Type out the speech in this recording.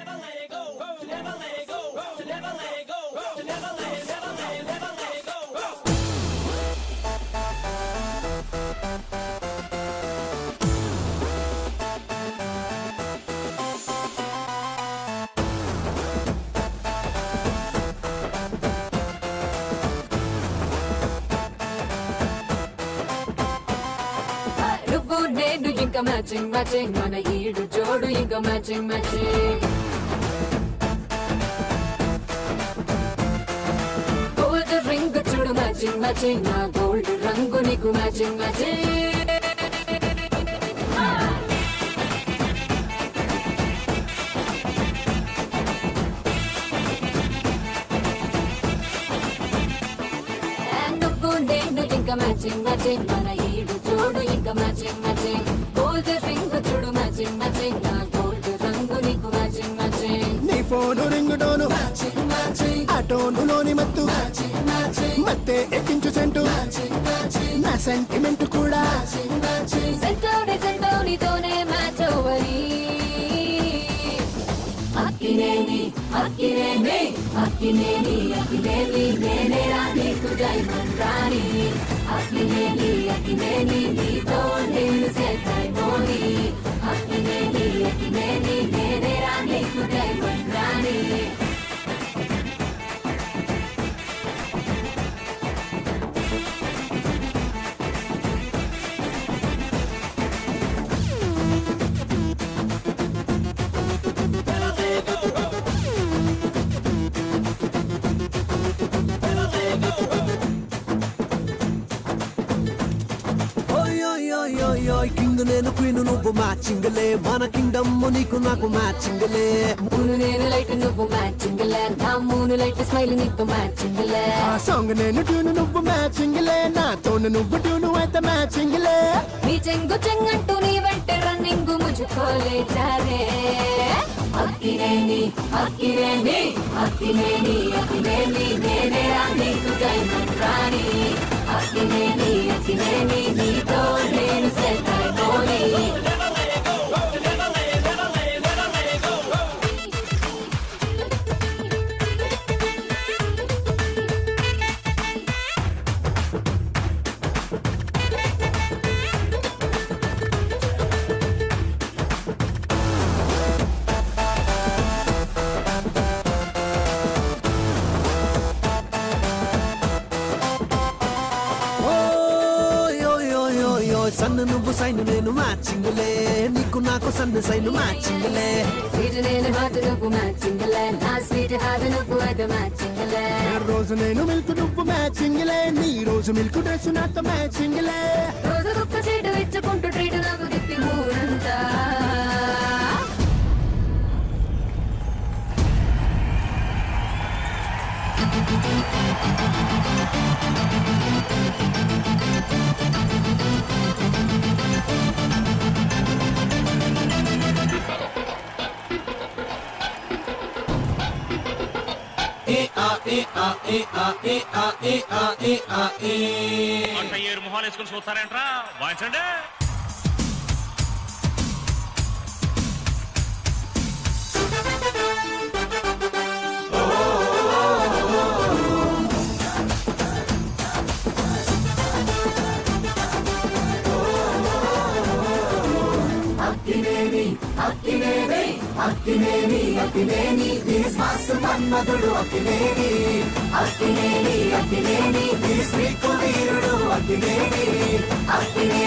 నేను ఇంకా matching matching మన ఈడు జోడు ఇంకా మ్యాచింగ్ మ్యాచింగ్ గోల్డ్ రింగ్ చూడు మ్యాచింగ్ మ్యాచింగ్ నా గోల్డ్ రంగు నీకు మ్యాచింగ్ మ్యాచింగ్ నువ్వు నేను ఇంకా మ్యాచింగ్ మ్యాచింగ్ మన ఈడు జోడు ఇంకా మ్యాచింగ్ మ్యాచింగ్ గోల్డ్ రింగ్ చూడు మ్యాచింగ్ మ్యాచింగ్ నా గోల్డ్ రంగు నీకు మ్యాచింగ్ మ్యాచింగ్ నీ phone ring tone matching matching ఆ టోనులోని మత్తు మ్యాచింగ్ మ్యాచింగ్ మత్తే ఎక్కించు సెంటు మ్యాచింగ్ మ్యాచింగ్ నా సెంటిమెంట్ కూడా మ్యాచింగ్ మ్యాచింగ్ సెంటోనితోనే మ్యాచ్ ఓవరి అక్కినేని అక్కినేని అక్కినేని అక్కినేని నేనే రాని డైమండ్ రాణి అక్కినేని అక్కినేని నీతో నేను సెట్ అయిపోని అక్కినేని అక్కినేని నేనే రాని డైమండ్ రాణి కింగ్ నేను క్వీన్ నువ్వు మ్యాచింగ్ లే మన కింగ్డమ్ నీకు నాకు మ్యాచింగ్ లే మూను నేను లైట్ నువ్వు మ్యాచింగ్ లే నా మూను లైట్ స్మైల్ నీకు మ్యాచింగ్ లే ఆ సాంగ్ నేను ట్యూన్ నువ్వు మ్యాచింగ్ లే నా తోను నువ్వు ట్యూన్ అయితే మ్యాచింగ్ లే నీ చెంగు చెంగంటూ నీ వెంట రన్నింగ్ ముజుకోలే జారే అక్కినేని అక్కినేని అక్కినేని అక్కినేని నేనే రాని డైమండ్ రాణి అక్కినేని అక్కినేని నీతో నేను సెట్ అయిపోని సన్ను నువ్వు సైన్ నేను మ్యాచింగ్ లే నీకు నాకు సన్ను సైన్ మ్యాచింగ్ లే స్వీట్ నేను హాట్ నువ్వు మ్యాచింగ్ లే నా స్వీట్ హాట్ నువ్వు అది మ్యాచింగ్ లే రోజు నేను మిల్క్ నువ్వు మ్యాచింగ్ లే నీ రోజు మిల్క్ డ్రెస్ నాతో మ్యాచింగ్ లే రోజు ఒక్క సీటు ఇచ్చుకుంటూ ట్రీట్ నాకు తిప్పి ఊరంతా ఏరు మొహాలు వేసుకుని చూస్తారేంట్రా వాయించండి అక్కినేని అక్కినేని అక్కినేని అక్కినేని మస్తు మన్మధుడు అక్కినేని అక్కినేని అక్కినేని వీరుడు అక్కినేని అక్కినేని